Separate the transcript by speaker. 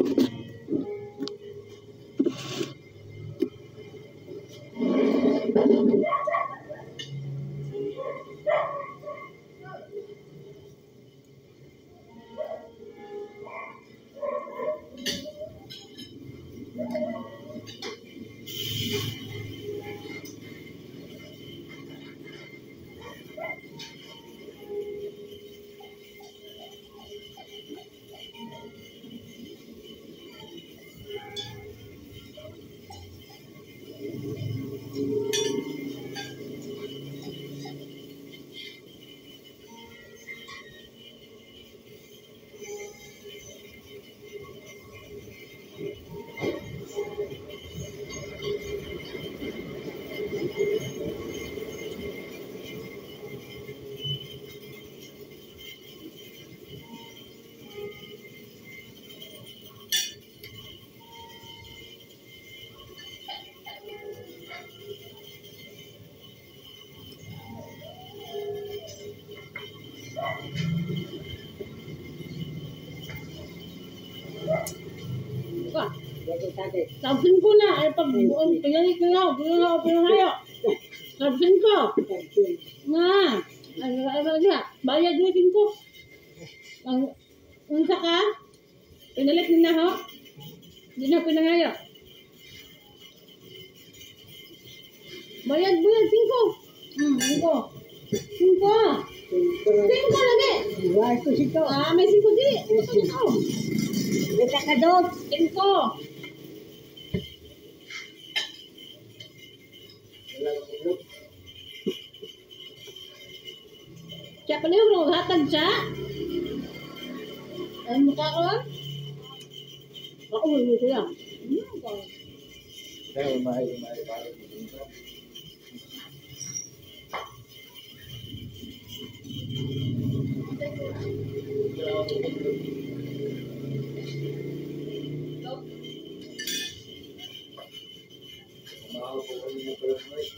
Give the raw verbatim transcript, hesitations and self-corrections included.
Speaker 1: Sabsin ko na. Ay, pag buong pinalik ko na. Pinalik ko, pinalik. Sabsin ko. Na. Ay, ano niya. Bayad niya ko. Ang, unsa ka? Pinalik nila ho. Hindi na pinangayo. Bayad mo yan, singko. Hmm, singko. Singko. Singko lagi.
Speaker 2: Ito singko.
Speaker 1: Ah, may singko di. Ito ito.
Speaker 2: Kita ka doon.
Speaker 1: Singko. Siya pa niyo, bro. Hatag siya. Ay, mukha ko. Ako, may mukha yan.
Speaker 3: Kaya umay, umay, parang dito. Mahal po kami ng plasmay.